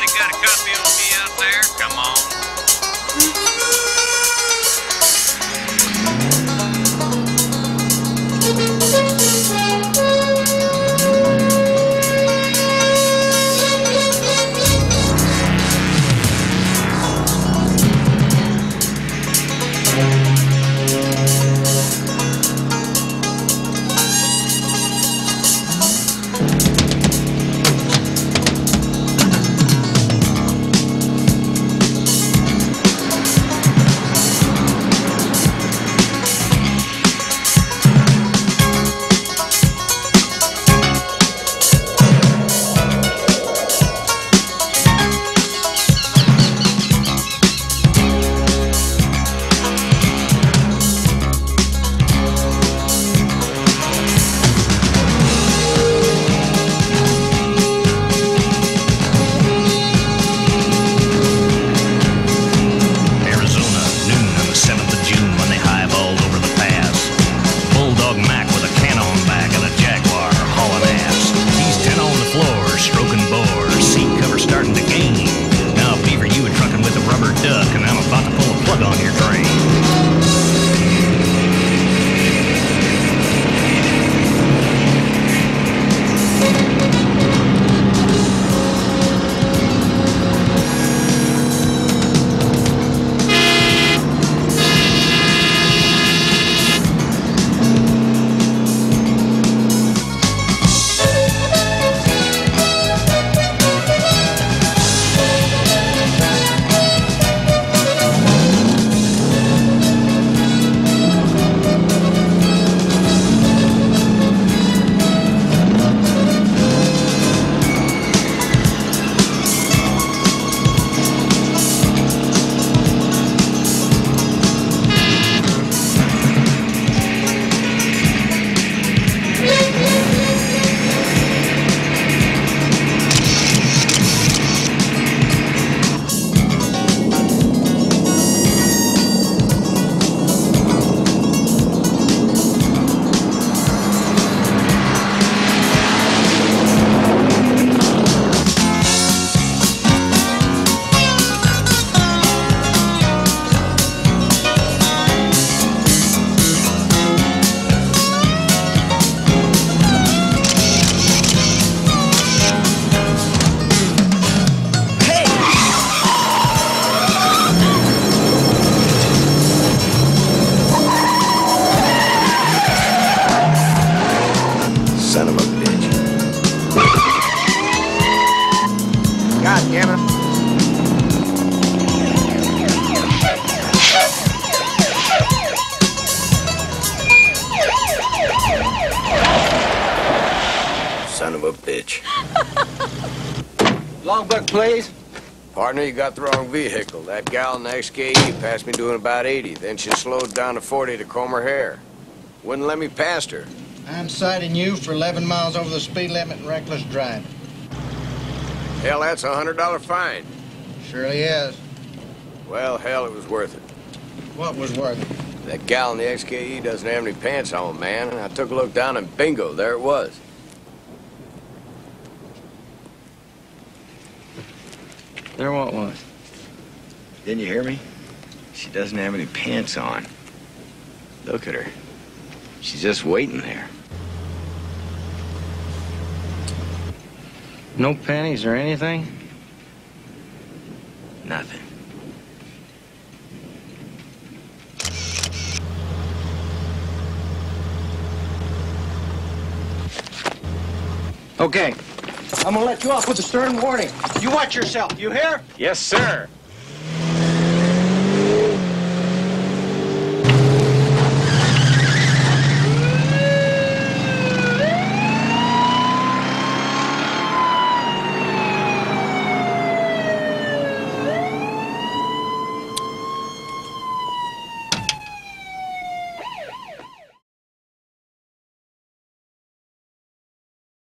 Anybody got a copy of me out there? Come on. Son of a bitch. God damn it. Son of a bitch. Logbook, please. Partner, you got the wrong vehicle. That gal in the XKE passed me doing about 80. Then she slowed down to 40 to comb her hair. Wouldn't let me past her. I'm citing you for 11 miles over the speed limit and reckless driving. Hell, that's a $100 fine. Surely is. Well, hell, it was worth it. What was worth it? That gal in the XKE doesn't have any pants on, man. And I took a look down and bingo, there it was. There what was? Didn't you hear me? She doesn't have any pants on. Look at her. She's just waiting there. No panties or anything? Nothing. Okay. I'm gonna let you off with a stern warning. You watch yourself, you hear? Yes, sir.